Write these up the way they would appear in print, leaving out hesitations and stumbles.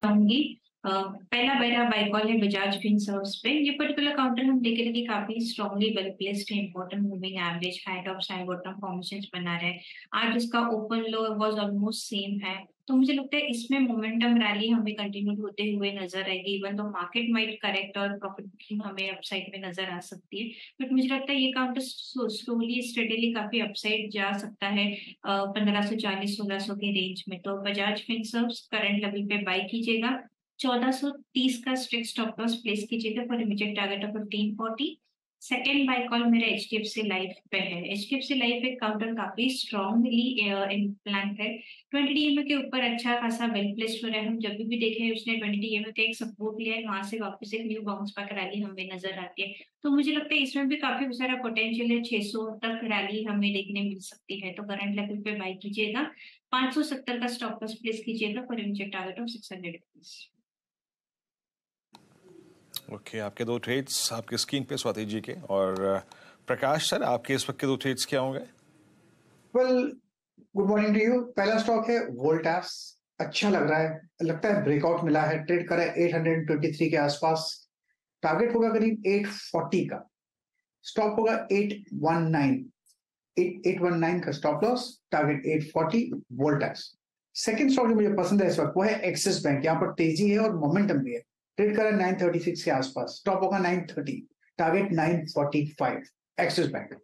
चाहूँगी। पहला मेरा बाय कॉल है बजाज फिनसर्व्स पे। ये पर्टिकुलर काउंटर हम देख रहे हैं कि काफ़ी स्ट्रांगली वेल प्लेस्ड है, important moving average, high top, high bottom formations बना रहा है। आज इसका open low was almost same है। तो मुझे लगता है इसमें मोमेंटम रैली हमें कंटिन्यू होते हुए नज़र आएगी। इवन तो मार्केट माइट करेक्ट और प्रॉफिट बुकिंग हमें अपसाइड में नज़र आ सकती है। बट मुझे लगता है ये काउंटर स्लोली स्टेडीली काफ़ी अपसाइड जा सकता है 1540-1600 के रेंज में। तो बजाज फिनसर्व्स करंट लेवल पे बाय कीजिएगा। 1430 का स्ट्रिक्ट स्टॉप लॉस प्लेस कीजिएगा for immediate target of 1540। Second buy call मेरा एचडीएफसी लाइफ पे है। एचडीएफसी लाइफ एक काउंटर काफी स्ट्रांगली इम्प्लांट है। 20 डीएमए के ऊपर अच्छा खासा वेल प्लेस्ड हो रहा है। हम जब भी देखे उसने 20 डीएमए का एक सपोर्ट लिया है, वहां से वापस एक न्यू बाउंस बैक रैली हमें नजर आती है। तो मुझे लगता है इसमें भी काफी सारा पोटेंशियल है। 600 तक रैली हमें देखने मिल सकती है। तो करंट लेवल पे बाय कीजिएगा। 570 का स्टॉप लॉस प्लेस कीजिएगा for immediate target of 600 rupees. Okay, आपके दो ट्रेड्स आपकी स्क्रीन पे स्वाति जी के। और प्रकाश सर, आपके इस वक्त के दो ट्रेड्स क्या होंगे? Well, good morning to you. पहला स्टॉक है वोल्टास। अच्छा लग रहा है, लगता है ब्रेकआउट मिला है। ट्रेड करा है 823 के आसपास। टारगेट होगा करीब 840 का। स्टॉप होगा 819 का stop loss. Target 840 Voltas. Second stock जो मुझे पसंद है इस वक्त वो है एक्सिस बैंक। यहाँ पर तेजी है और मोमेंटम भी है। ट्रेड करा 936 के आसपास। स्टॉप होगा 930, target 945। Axis bank.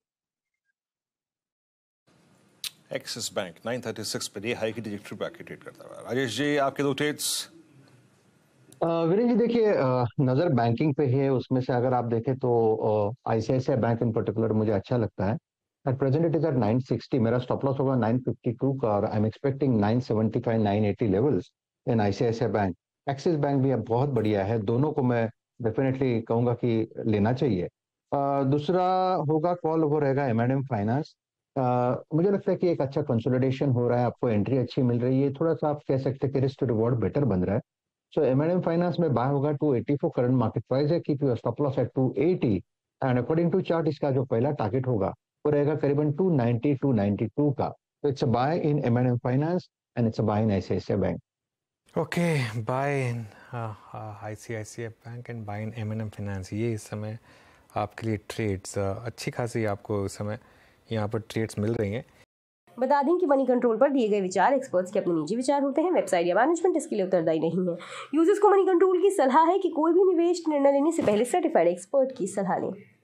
Axis bank 936 पे ये हाई की ट्रैजेक्टरी पे आके ट्रेड करता है। राजेश जी, आपके दो ट्रेड्स। वीरेन जी देखिए, नजर बैंकिंग पे है। उसमें से अगर आप देखें तो आईसीआईसीआई बैंक इन पर्टिकुलर मुझे अच्छा लगता है। At present it is at 960। मेरा स्टॉप लॉस होगा 952 का और I am expecting 975 980 levels in ICICI bank. Axis bank भी अब बहुत बढ़िया है। दोनों को मैं डेफिनेटली कहूंगा कि लेना चाहिए। दूसरा होगा कॉल वो रहेगा एम&एम फाइनेंस। मुझे लगता है कि एक अच्छा कंसोलिडेशन हो रहा है। आपको एंट्री अच्छी मिल रही है। थोड़ा सा आप कह सकते हैं कि रिस्क टू रिवॉर्ड बेटर बन रहा है। So M&M Finance में बाय होगा 284 करंट मार्केट प्राइस है। Keep your stop loss at 280 and according to chart इसका जो पहला टारगेट होगा वो रहेगा करीबन 290 292 का। तो it's a buy in M&M Finance and it's a buy in ICICI bank. Okay, buy in ICICI bank and buy in M&M Finance। ये इस समय आपके लिए ट्रेड्स अच्छी खासी आपको इस समय यहाँ पर ट्रेड्स मिल रही हैं। बता दें कि मनी कंट्रोल पर दिए गए विचार एक्सपर्ट्स के अपने निजी विचार होते हैं। वेबसाइट या मैनेजमेंट इसके लिए उत्तरदायी नहीं है। यूजर्स को मनी कंट्रोल की सलाह है कि कोई भी निवेश निर्णय लेने से पहले सर्टिफाइड एक्सपर्ट की सलाह लें।